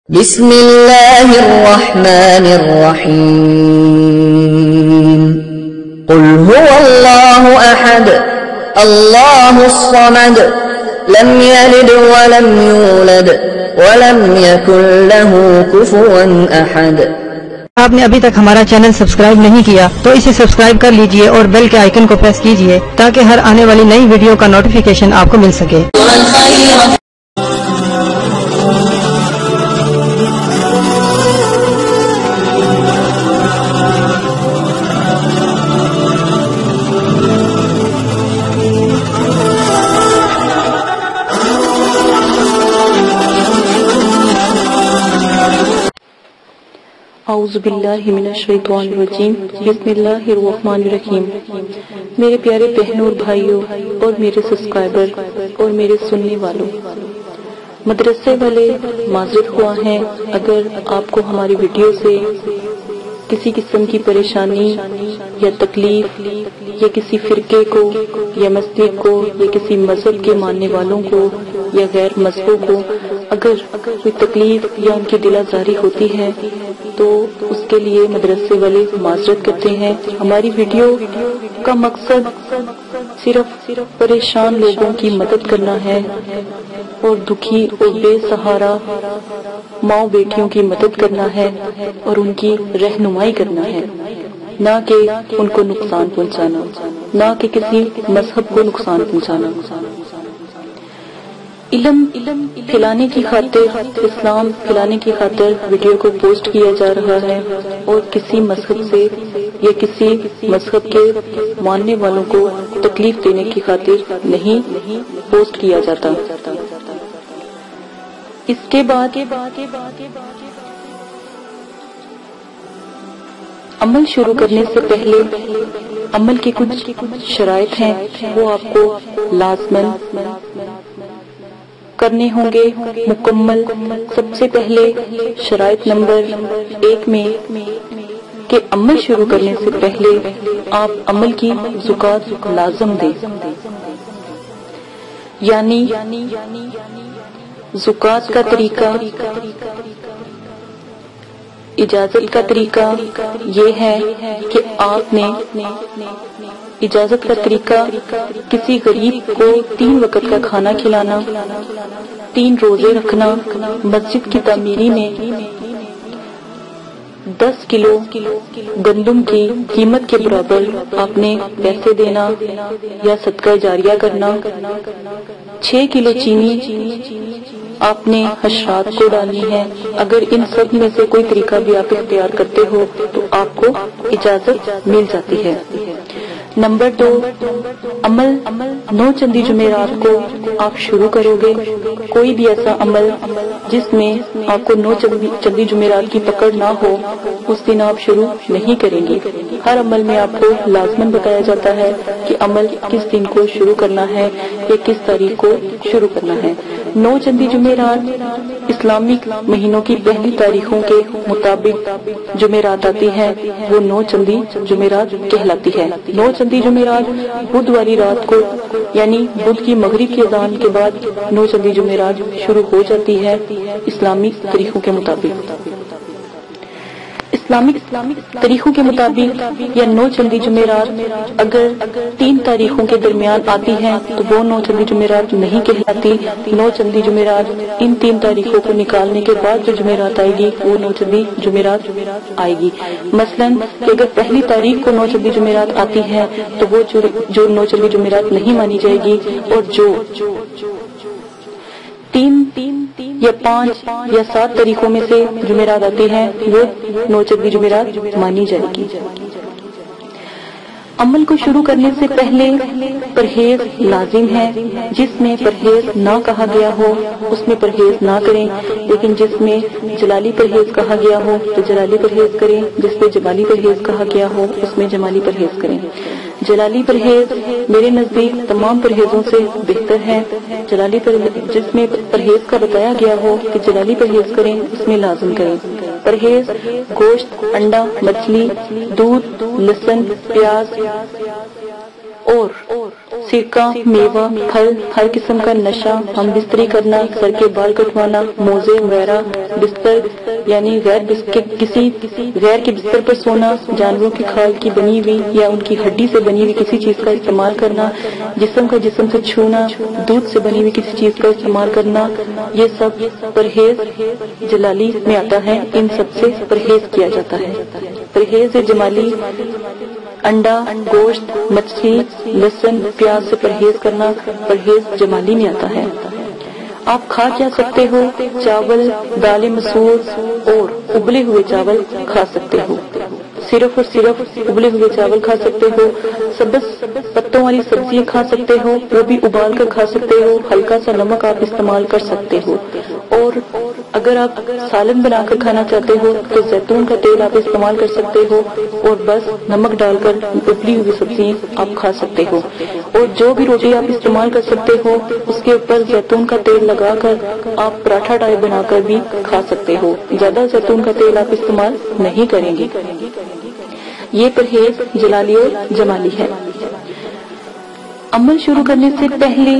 بسم اللہ الرحمن الرحیم قل هو اللہ احد اللہ الصمد لم یلد ولم یولد ولم یکن له کفوا احد۔ آپ نے ابھی تک ہمارا چینل سبسکرائب نہیں کیا تو اسے سبسکرائب کر لیجئے اور بیل کے آئیکن کو پریس کیجئے تاکہ ہر آنے والی نئی ویڈیو کا نوٹیفیکیشن آپ کو مل سکے۔ اعوذ باللہ من الشیطان الرجیم بسم اللہ الرحمن الرحیم۔ میرے پیارے بہنوں اور بھائیوں اور میرے سبسکرائبر اور میرے سننے والوں، مدرسے والے معذرت خواہ ہیں اگر آپ کو ہماری ویڈیو سے کسی قسم کی پریشانی یا تکلیف یا کسی فرقے کو یا مسجد کو یا کسی مذہب کے ماننے والوں کو یا غیر مذہبوں کو اگر کوئی تکلیف یا ان کی دل آزاری ہوتی ہے تو اس کے لیے مدرسے والے معذرت کرتے ہیں۔ ہماری ویڈیو کا مقصد صرف پریشان لوگوں کی مدد کرنا ہے اور دکھی اور بے سہارا ماں بیٹیوں کی مدد کرنا ہے اور ان کی رہنمائی کرنا ہے، نہ کہ ان کو نقصان پہنچانا، نہ کہ کسی مذہب کو نقصان پہنچانا۔ علم پھیلانے کی خاطر، اسلام پھیلانے کی خاطر ویڈیو کو پوسٹ کیا جا رہا ہے اور کسی مذہب سے یا کسی مذہب کے ماننے والوں کو تکلیف دینے کی خاطر نہیں پوسٹ کیا جاتا۔ اس کے بعد عمل شروع کرنے سے پہلے عمل کی کچھ شرائط ہیں، وہ آپ کو لازماً کرنے ہوں گے مکمل۔ سب سے پہلے شرائط نمبر 1 میں کہ عمل شروع کرنے سے پہلے آپ عمل کی زکوٰۃ لازم دیں، یعنی زکوٰۃ کا طریقہ، اجازت کا طریقہ یہ ہے کہ آپ نے اجازت کا طریقہ کسی غریب کو 3 وقت کا کھانا کھلانا، 3 روزے رکھنا، مسجد کی تعمیری میں 10 کلو گندم کی قیمت کے برابر آپ نے پیسے دینا یا صدقہ جاریہ کرنا، 6 کلو چینی آپ نے حشرات کو ڈالنی ہے۔ اگر ان سب میں سے کوئی طریقہ بھی آپ اختیار کرتے ہو تو آپ کو اجازت مل جاتی ہے۔ نمبر 2، عمل 9 چندی جمعرات کو آپ شروع کرو گے۔ کوئی بھی ایسا عمل جس میں آپ کو 9 چندی جمعرات کی پکڑ نہ ہو اس دن آپ شروع نہیں کریں گے۔ ہر عمل میں آپ کو لازماً بتایا جاتا ہے کہ عمل کس دن کو شروع کرنا ہے یا کس تاریخ کو شروع کرنا ہے۔ 9 چندی جمعرات اسلامک مہینوں کی پہلی تاریخوں کے مطابق جمعرات آتی ہے، وہ 9 چندی جمعرات کہلاتی ہے۔ 9 چندی جمعرات بدھ والی رات کو یعنی بدھ کی مغرب کی اذان کے بعد 9 چندی جمعرات شروع ہو جاتی ہے اسلامی طریقوں کے مطابق۔ اسلامک طریقوں کے مطابق یا 9 چندی جمعرات اگر 3 تاریخوں کے درمیان آتی ہیں تو وہ 9 چندی جمعرات نہیں کہلاتی۔ 9 چندی جمعرات ان 3 تاریخوں کو نکالنے کے بعد جو جمعرات آئے گی وہ 9 چندی جمعرات آئے گی۔ مثلاً کہ اگر پہلی تاریخ کو 9 چندی جمعرات آتی ہے تو وہ جو 9 چندی جمعرات نہیں مانی جائے گی، اور جو 3 یا 5 یا 7 تاریخوں میں سے جمعرات آتی ہیں وہ 9 چندی جمعرات مانی جائے گی۔ عمل کو شروع کرنے سے پہلے پرہیز لازم ہے۔ جس میں پرہیز نہ کہا گیا ہو اس میں پرہیز نہ کریں، لیکن جس میں جلالی پرہیز کہا گیا ہو تو جلالی پرہیز کریں، جس میں جمالی پرہیز کہا گیا ہو اس میں جمالی پرہیز کریں۔ جلالی پرہیز میرے نزدیک تمام پرہیزوں سے بہتر ہے۔ جلالی جس میں پرہیز کا بتایا گیا ہو کہ جلالی پرہیز کریں اس میں لازم کریں۔ پرہیز گوشت، انڈا، مچھلی، دودھ، لہسن، پیاز اور सिरका, मेवा, फल, हर किस्म का नशा, हम बिस्तरी करना, सर के बाल कटवाना, मोजे वगैरह, बिस्तर यानी किसी गैर के बिस्तर पर सोना, जानवरों की खाल की बनी हुई या उनकी हड्डी से बनी हुई किसी चीज का इस्तेमाल करना, जिस्म से छूना, दूध से बनी हुई किसी चीज का इस्तेमाल करना, ये सब परहेज जलाली में आता है। इन सब से परहेज किया जाता है। परहेज जमाली अंडा, गोश्त, मछली, लहसुन, प्याज से परहेज करना परहेज जमाली में आता है। आप खा क्या सकते हो? चावल, दालें मसूर और उबले हुए चावल खा सकते हो। सिर्फ और सिर्फ उबले हुए चावल खा सकते हो। सब्ज पत्तों वाली सब्जियां खा सकते हो, वो भी उबाल कर खा सकते हो। हल्का सा नमक आप इस्तेमाल कर सकते हो। और अगर आप सालन बनाकर खाना चाहते हो तो जैतून का तेल आप इस्तेमाल कर सकते हो और बस नमक डालकर उबली हुई सब्जियां आप खा सकते हो। और जो भी रोटी आप इस्तेमाल कर सकते हो उसके ऊपर जैतून का तेल लगाकर आप पराठा टाइप बनाकर भी खा सकते हो। ज्यादा जैतून का तेल आप इस्तेमाल नहीं करेंगे। ये परहेज जलाली और जमाली है। अमल शुरू करने से पहले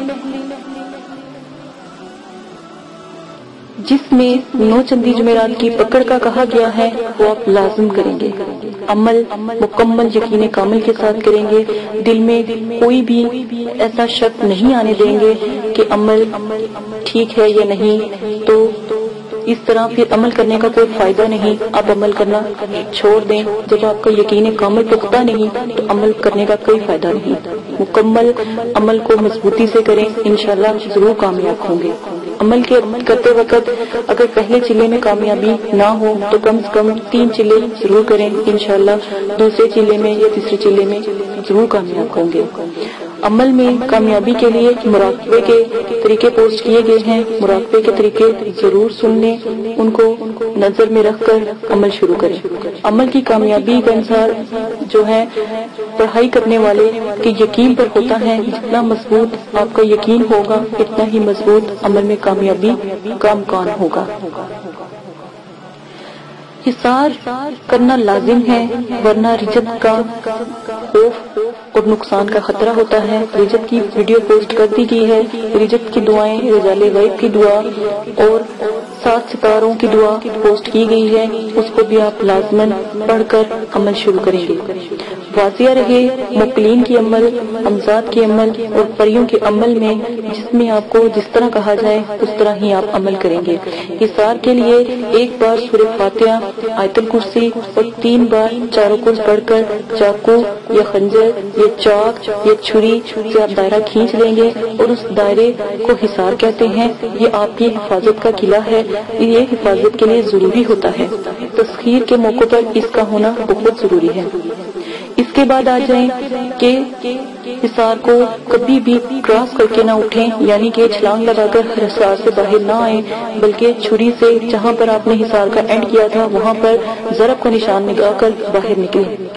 जिसमें 9 चंदी जुमेरात की पकड़ का कहा गया है वो आप लाजिम करेंगे। अमल मुकम्मल यकीन कामिल के साथ करेंगे। दिल में कोई भी ऐसा शक नहीं आने देंगे कि अमल ठीक है या नहीं, तो इस तरह फिर अमल करने का कोई फायदा नहीं। आप अमल करना छोड़ दें। जब आपका यकीन कामिल पुख्ता नहीं तो अमल करने का कोई फायदा नहीं। मुकम्मल अमल को मजबूती से करें, इंशाल्लाह जरूर कामयाब होंगे। अमल करते वक्त अगर पहले चिल्ले में कामयाबी ना हो तो कम से कम 3 चिल्ले जरूर करें, इंशाल्लाह दूसरे चिल्ले में या तीसरे चिल्ले में जरूर कामयाब होंगे। अमल में कामयाबी के लिए मुराकबे के तरीके पोस्ट किए गए हैं। मुराकबे के तरीके जरूर सुन लें, उनको नजर में रखकर अमल शुरू करें। अमल की कामयाबी का अनुसार जो है पढ़ाई करने वाले के यकीन पर होता है। जितना मजबूत आपका यकीन होगा इतना ही मजबूत अमल में कामयाबी का इम्कान होगा। हिसार करना लाजिम है, वरना रिजत का खौफ और नुकसान का खतरा होता है। रिजत की वीडियो पोस्ट कर दी गई है। रिजत की दुआएं, रजाले गैब की दुआ और 7 सितारों की दुआ पोस्ट की गई है, उसको भी आप लाजमन पढ़कर अमल शुरू करेंगे। वाजिया रहे मुकलीन की अमल, अमजाद की अमल और परियों के अमल में, जिसमें आपको जिस तरह कहा जाए उस तरह ही आप अमल करेंगे। हिसार के लिए 1 बार सूरह फातिहा, आयतुल कुर्सी और 3 बार चारों कुर्स पढ़कर चाकू या खंजर या चाक या छुरी से आप दायरा खींच लेंगे और उस दायरे को हिसार कहते हैं। ये आपकी हिफाजत का किला है। ये हिफाजत के लिए जरूरी होता है। तस्खीर के मौके पर इसका होना बहुत जरूरी है। इसके बाद आ जाएं कि हिसार को कभी भी क्रॉस करके ना उठें, यानी कि छलांग लगाकर हिसार से बाहर ना आए, बल्कि छुरी से जहां पर आपने हिसार का एंड किया था वहां पर ज़रब का निशान लगाकर बाहर निकलें।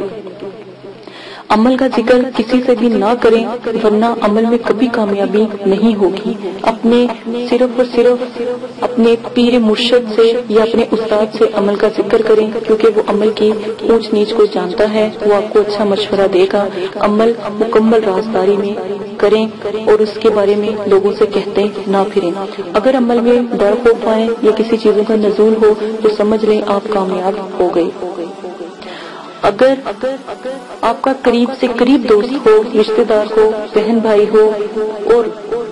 अमल का जिक्र किसी से भी ना करें, वरना अमल में कभी कामयाबी नहीं होगी। अपने सिर्फ और सिर्फ अपने पीर मुर्शिद से या अपने उस्ताद से अमल का जिक्र करें, क्योंकि वो अमल की ऊंच नीच को जानता है। वो आपको अच्छा मशवरा देगा। अमल मुकम्मल राजदारी में करें और उसके बारे में लोगों से कहते ना फिरें। अगर अमल में डर खौफ आए या किसी चीजों का नजूल हो तो समझ लें आप कामयाब हो गए। अगर आपका करीब से करीब दोस्त हो, रिश्तेदार हो, बहन भाई हो और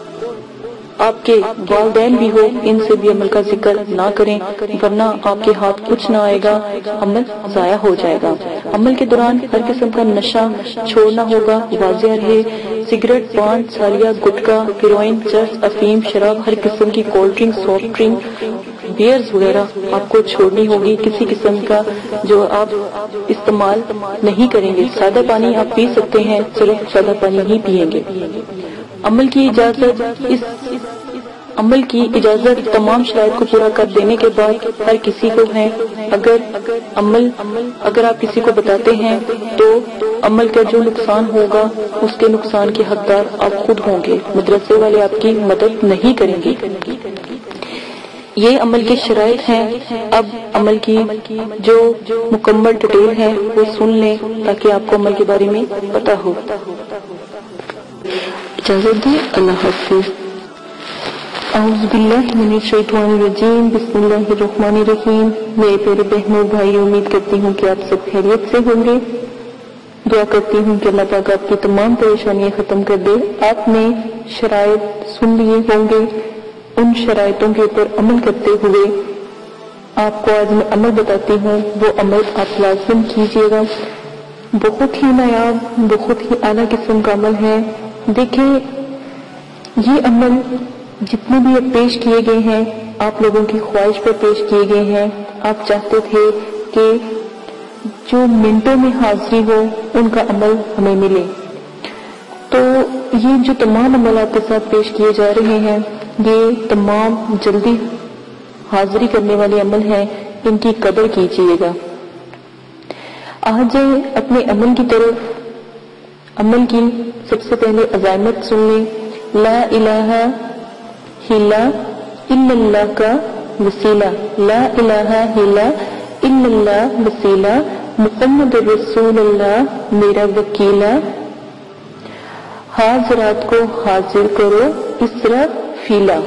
आपके वालिदैन भी हो, इनसे भी अमल का जिक्र ना करें, वरना आपके हाथ कुछ ना आएगा, अमल जाया हो जाएगा। अमल के दौरान हर किस्म का नशा छोड़ना होगा। वाजिया रहे सिगरेट, पान, सालिया, गुटखा, हेरोइन, चर्स, अफीम, शराब, हर किस्म की cold drink, soft drink, beers वगैरह आपको छोड़नी होगी। किसी किस्म का जो आप इस्तेमाल नहीं करेंगे। सादा पानी आप पी सकते हैं, सिर्फ सादा पानी ही पिएंगे। अमल की इजाजत तमाम शराइत को पूरा कर देने के बाद हर किसी को है। अगर आप किसी को बताते हैं तो अमल का जो नुकसान होगा उसके नुकसान के हकदार आप खुद होंगे। मदरसे वाले आपकी मदद नहीं करेंगे। ये अमल की शराइत हैं। अब अमल की जो मुकम्मल डिटेल है वो सुन लें ताकि आपको अमल के बारे में पता हो। इजाजत दें। अल्लाह हाफिज। औज़ु बिल्लाहि मिनश शैतानिर रजीम। बिस्मिल्लाहिर्रहमानिर्रहीम। मेरे प्यारे बहनों भाई, उम्मीद करती हूँ कि आप सब खैरियत से होंगे। दुआ करती हूँ कि अल्लाह पाक आपकी तमाम परेशानियां खत्म कर दे। आपने शराइत सुन लिए होंगे, उन शराइतों के ऊपर अमल करते हुए आपको आज मैं अमल बताती हूँ, वो अमल आप लाज़िम कीजिएगा। बहुत ही नायाब, बहुत ही आला किस्म का अमल है। देखें, ये अमल जितने भी अब पेश किए गए हैं, आप लोगों की ख्वाहिश पर पेश किए गए हैं। आप चाहते थे कि जो मिनटों में हाजिरी हो, उनका अमल हमें मिले। तो ये जो तमाम अमल आपके साथ पेश किए जा रहे हैं, ये तमाम जल्दी हाजिरी करने वाले अमल हैं, इनकी कदर कीजिएगा। आज अपने अमल की तरफ। अमल की सबसे पहले अज़ामत सुन लें। ला इलाहा इल्लल्लाह का वसीला, ला इलाहा इल्लल्लाह वसीला, मुहम्मद रसूलुल्लाह मेरा वकीला। हाज़रात को हाजिर करो इसराफीला।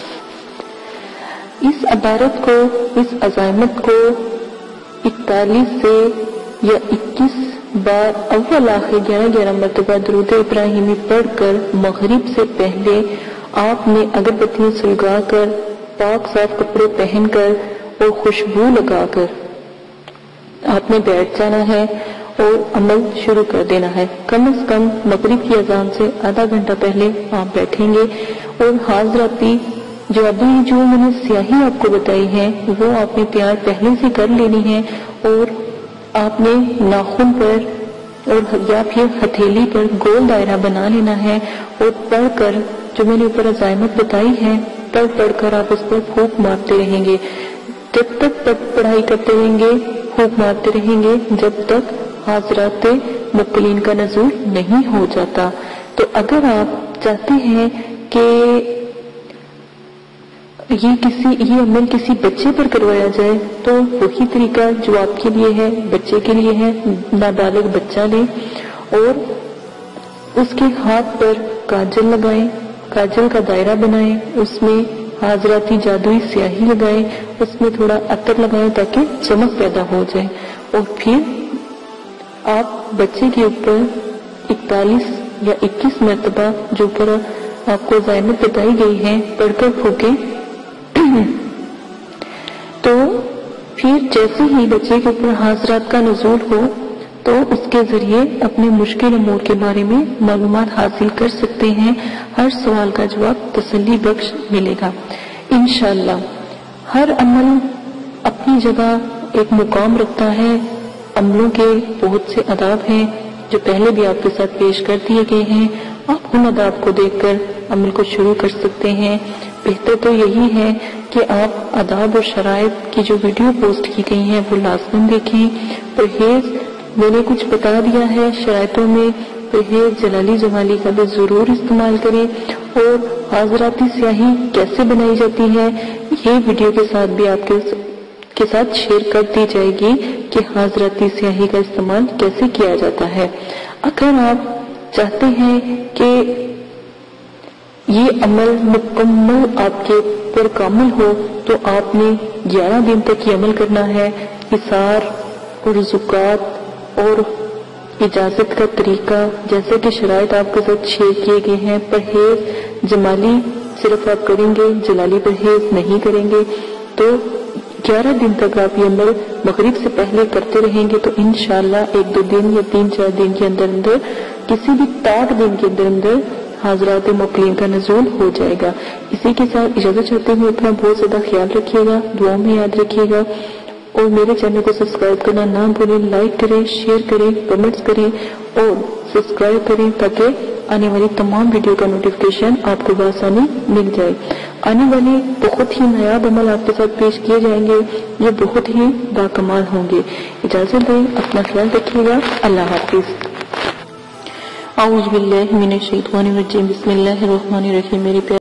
इस इबारत को, इस अज़ामत को 41 से या 21 बार अव्वल आखिर 11 मरतबा दुरूद इब्राहिमी पढ़कर मगरिब से पहले आपने अगरबत्तियां सुलगाकर, पाक साफ कपड़े पहनकर और खुशबू लगाकर आपने बैठ जाना है और अमल शुरू कर देना है। कम से कम मगरिब की अजान से आधा घंटा पहले आप बैठेंगे और हाज़राती जो अभी जो मैंने स्याही आपको बताई है, वो आपने तैयार पहले से कर लेनी है और आपने नाखून पर और या फिर हथेली पर गोल दायरा बना लेना है और पढ़कर, जो मैंने ऊपर अज़ामत बताई है, पढ़कर आप उस पर फूंक मारते रहेंगे। जब तक पढ़ाई करते रहेंगे, फूंक मारते रहेंगे, जब तक हाज़रात मुक्लिन का नज़ूल नहीं हो जाता। तो अगर आप चाहते हैं कि ये अमल किसी बच्चे पर करवाया जाए, तो वही तरीका जो आपके लिए है, बच्चे के लिए है। नाबालिग बच्चा लें और उसके हाथ पर काजल लगाएं, काजल का दायरा बनाएं, उसमें हाज़राती जादुई स्याही लगाएं, उसमें थोड़ा अतर लगाएं ताकि चमक पैदा हो जाए। और फिर आप बच्चे के ऊपर 41 या 21 मरतबा जो ऊपर आपको ज़ायमत बताई गई है पढ़कर फूकें। तो फिर जैसे ही बच्चे के ऊपर हाज़रात का नुज़ूल हो, तो उसके जरिए अपने मुश्किल अमूर के बारे में मालूमात हासिल कर सकते हैं। हर सवाल का जवाब तसल्ली बख्श मिलेगा इंशाअल्लाह। हर अमल अपनी जगह एक मुकाम रखता है। अमलों के बहुत से आदाब हैं जो पहले भी आपके साथ पेश कर दिए गए हैं। आप उन आदाब को देखकर अमल को शुरू कर सकते हैं। बेहतर तो यही है कि आप आदाब और शराइत की जो वीडियो पोस्ट की गई हैं वो लाज़िम देखें। परहेज मैंने कुछ बता दिया है, शराइतों में परहेज जलाली जमाली का भी जरूर इस्तेमाल करें। और हाज़राती स्याही कैसे बनाई जाती है, ये वीडियो के साथ भी आपके साथ शेयर कर दी जाएगी कि हाज़राती स्याही का इस्तेमाल कैसे किया जाता है। अगर आप चाहते हैं कि ये अमल मुकम्मल आपके पर कामिल हो, तो आपने 11 दिन तक ये अमल करना है। इसार और ज़ुकात और इजाजत का तरीका जैसे कि शराइत आपके साथ शेयर किए गए हैं। परहेज जमाली सिर्फ आप करेंगे, जलाली परहेज नहीं करेंगे। तो 11 दिन तक आप ये अमल मगरिब से पहले करते रहेंगे तो इंशाअल्लाह 1-2 दिन या 3-4 दिन के अंदर अंदर, किसी भी ताक दिन के अंदर अंदर हाज़रात मुक्लिन का नज़ूल हो जाएगा। इसी के साथ इजाजत चाहते हुए अपना बहुत ज्यादा ख्याल रखिएगा, दुआ में याद रखिएगा और मेरे चैनल को सब्सक्राइब करना ना भूलें। लाइक करें, शेयर करें, कमेंट्स करें और सब्सक्राइब करें ताकि आने वाली तमाम वीडियो का नोटिफिकेशन आपको बआसानी मिल जाए। आने वाले बहुत ही नायाब अमल आपके साथ पेश किए जाएंगे, ये बहुत ही बाकमाल होंगे। इजाजत दें, अपना ख्याल रखिएगा। अल्लाह हाफिज। औज़ु बिल्लाहि मिनश शैतानिर रजीम। बिस्मिल्लाहिर रहमानिर रहीम। मेरे